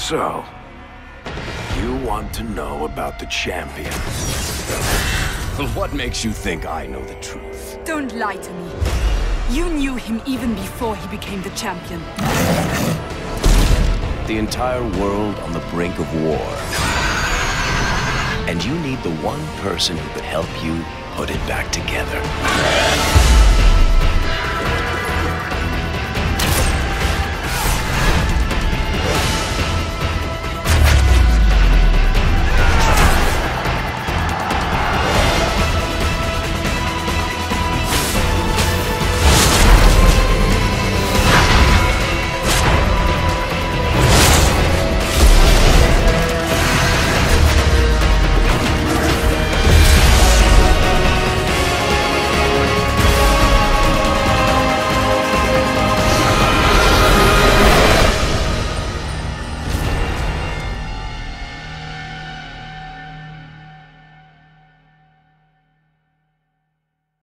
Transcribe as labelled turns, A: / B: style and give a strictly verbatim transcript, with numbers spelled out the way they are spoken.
A: So, you want to know about the champion? What makes you think I know the truth?
B: Don't lie to me. You knew him even before he became the champion.
A: The entire world on the brink of war. And you need the one person who could help you put it back together.